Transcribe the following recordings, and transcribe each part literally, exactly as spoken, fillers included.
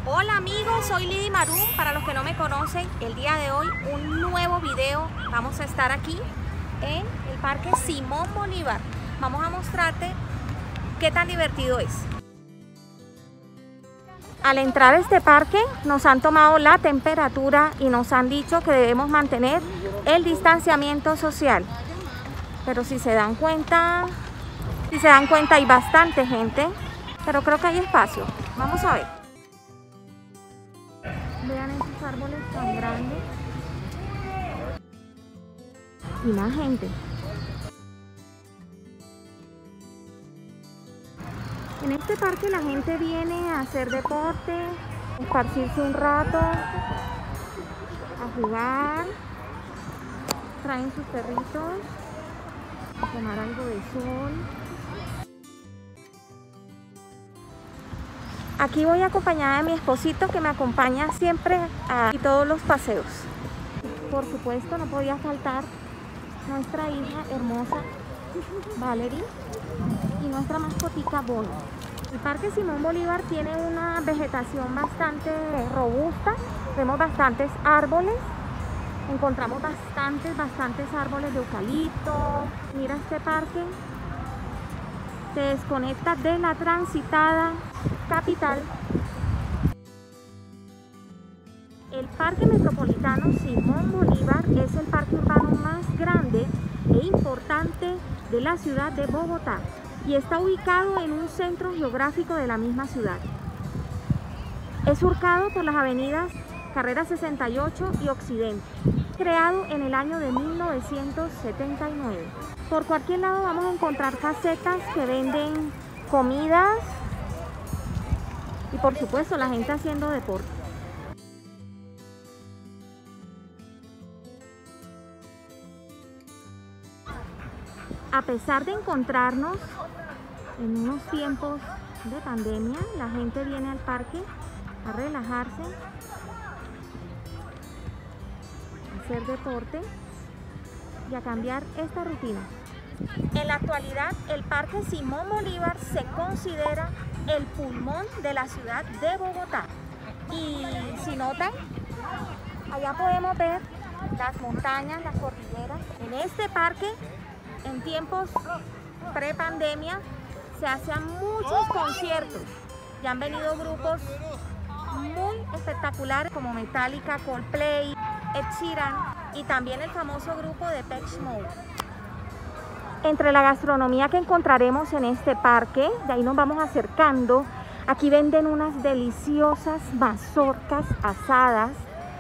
Hola amigos, soy Lidy Maroon. Para los que no me conocen, el día de hoy un nuevo video. Vamos a estar aquí en el Parque Simón Bolívar. Vamos a mostrarte qué tan divertido es. Al entrar a este parque nos han tomado la temperatura y nos han dicho que debemos mantener el distanciamiento social. Pero si se dan cuenta, si se dan cuenta hay bastante gente, pero creo que hay espacio. Vamos a ver. Vean esos árboles tan grandes y más gente. En este parque la gente viene a hacer deporte, a esparcirse un rato, a jugar, traen sus perritos, a tomar algo de sol. Aquí voy acompañada de mi esposito que me acompaña siempre a todos los paseos. Por supuesto no podía faltar nuestra hija hermosa Valerie y nuestra mascotica Bono. El Parque Simón Bolívar tiene una vegetación bastante robusta, vemos bastantes árboles, encontramos bastantes, bastantes árboles de eucalipto. Mira este parque, se desconecta de la transitada capital. El Parque Metropolitano Simón Bolívar es el parque urbano más grande e importante de la ciudad de Bogotá y está ubicado en un centro geográfico de la misma ciudad. Es surcado por las avenidas Carrera sesenta y ocho y Occidente, creado en el año de mil novecientos setenta y nueve. Por cualquier lado vamos a encontrar casetas que venden comidas y por supuesto la gente haciendo deporte. A pesar de encontrarnos en unos tiempos de pandemia, la gente viene al parque a relajarse, a hacer deporte y a cambiar esta rutina. En la actualidad, el Parque Simón Bolívar se considera el pulmón de la ciudad de Bogotá. Y si notan, allá podemos ver las montañas, las cordilleras. En este parque, en tiempos pre-pandemia, se hacían muchos conciertos y han venido grupos muy espectaculares como Metallica, Coldplay, Ed Sheeran y también el famoso grupo de Depeche Mode. Entre la gastronomía que encontraremos en este parque, de ahí nos vamos acercando, aquí venden unas deliciosas mazorcas asadas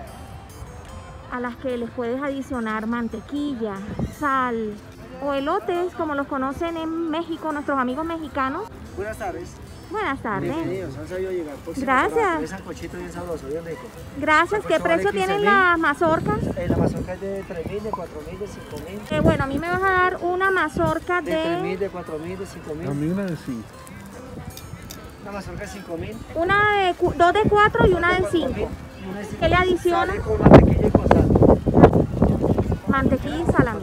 a las que les puedes adicionar mantequilla, sal o elotes, como los conocen en México nuestros amigos mexicanos. Buenas tardes. Buenas tardes. Bienvenidos, han sabido llegar. Gracias. Es sancochito bien sabroso, bien rico. Gracias. ¿Qué precio tienen las mazorcas? Eh, la mazorca es de tres mil, de cuatro mil, de cinco mil. Eh, bueno, a mí me vas a dar una mazorca de... De tres mil, de cuatro mil, de cinco mil. A mí una de cinco. Una mazorca de cinco mil. Una de dos de cuatro y una de cinco. ¿Qué le adiciona? Sale con mantequilla y con sal. Mantequilla y salami.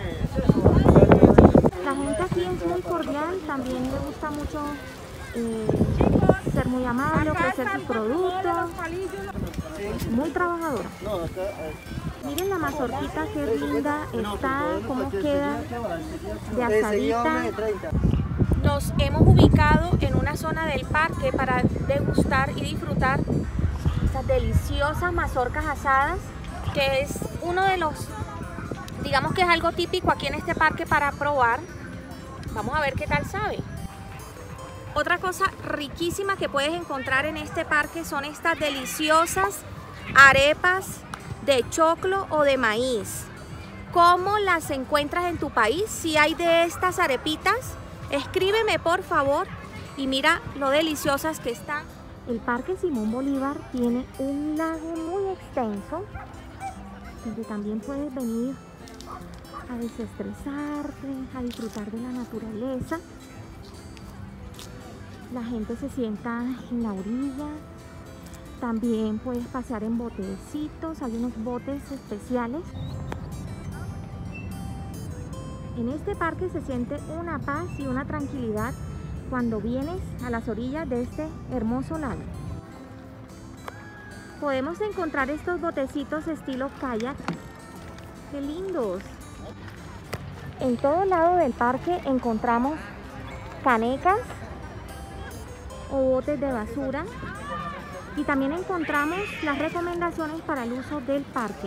La gente aquí es muy cordial, también le gusta mucho eh, ser muy amable, ofrecer sus productos, muy trabajadora. Miren la mazorquita qué linda está, cómo queda de asadita. Nos hemos ubicado en una zona del parque para degustar y disfrutar estas deliciosas mazorcas asadas, que es uno de los, digamos que es algo típico aquí en este parque para probar. Vamos a ver qué tal sabe. Otra cosa riquísima que puedes encontrar en este parque son estas deliciosas arepas de choclo o de maíz. ¿Cómo las encuentras en tu país? Si hay de estas arepitas, escríbeme por favor y mira lo deliciosas que están. El Parque Simón Bolívar tiene un lago muy extenso donde también puedes venir a desestresarte, a disfrutar de la naturaleza. La gente se sienta en la orilla. También puedes pasear en botecitos, hay unos botes especiales. En este parque se siente una paz y una tranquilidad cuando vienes a las orillas de este hermoso lago. podemos encontrar estos botecitos estilo kayak. ¡Qué lindos! En todo lado del parque encontramos canecas o botes de basura y también encontramos las recomendaciones para el uso del parque.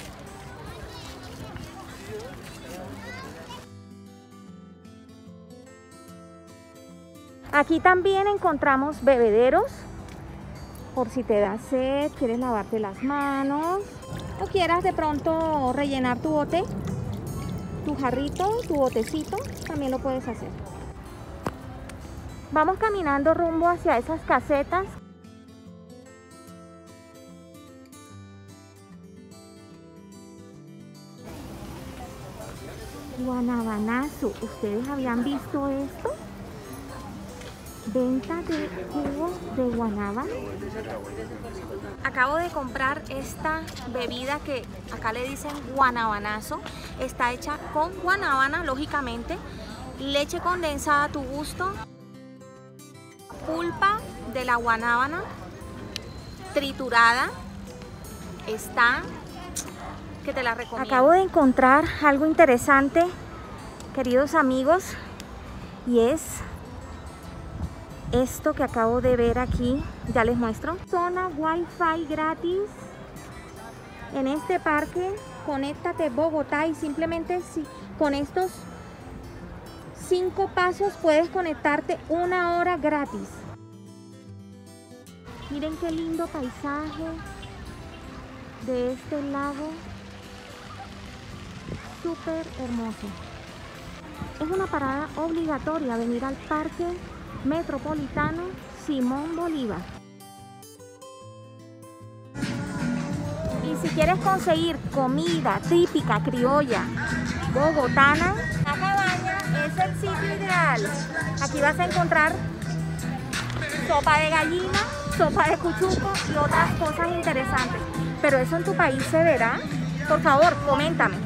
Aquí también encontramos bebederos por si te da sed, quieres lavarte las manos o quieras de pronto rellenar tu bote, tu jarrito, tu botecito, también lo puedes hacer. Vamos caminando rumbo hacia esas casetas. Guanabanazo, ¿ustedes habían visto esto? Venta de jugos de guanábana. Acabo de comprar esta bebida que acá le dicen guanabanazo. Está hecha con guanábana, lógicamente, leche condensada a tu gusto, pulpa de la guanábana triturada. Está que te la recomiendo. Acabo de encontrar algo interesante, queridos amigos, y es esto que acabo de ver aquí. Ya les muestro. Zona Wi-Fi gratis en este parque. Conéctate Bogotá, y simplemente si con estos cinco pasos puedes conectarte una hora gratis. Miren qué lindo paisaje de este lago, súper hermoso. Es una parada obligatoria venir al Parque Metropolitano Simón Bolívar. Y si quieres conseguir comida típica criolla bogotana, La Cabaña es el sitio ideal. Aquí vas a encontrar sopa de gallina, sopa de cuchuco y otras cosas interesantes. Pero eso en tu país se verá. Por favor, coméntame.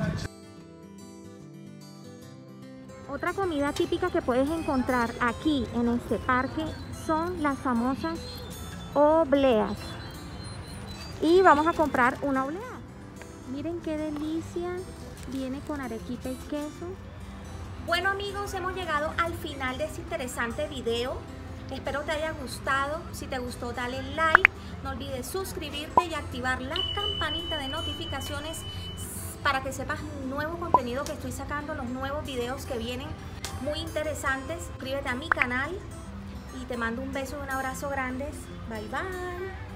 Otra comida típica que puedes encontrar aquí en este parque son las famosas obleas. Y vamos a comprar una oblea. Miren qué delicia. Viene con arequipe y queso. Bueno amigos, hemos llegado al final de este interesante video. Espero te haya gustado. Si te gustó, dale like. No olvides suscribirte y activar la campanita de notificaciones para que sepas el nuevo contenido que estoy sacando, los nuevos videos que vienen muy interesantes. Suscríbete a mi canal y te mando un beso y un abrazo grandes. Bye bye.